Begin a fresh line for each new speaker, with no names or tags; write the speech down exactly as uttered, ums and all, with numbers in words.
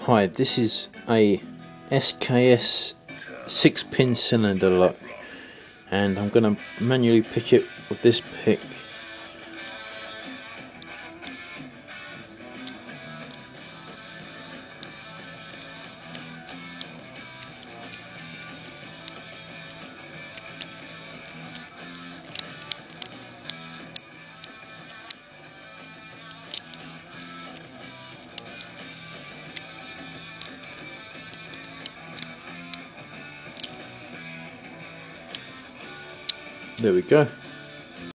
Hi, this is a S K S six pin cylinder lock, and I'm going to manually pick it with this pick. There we go.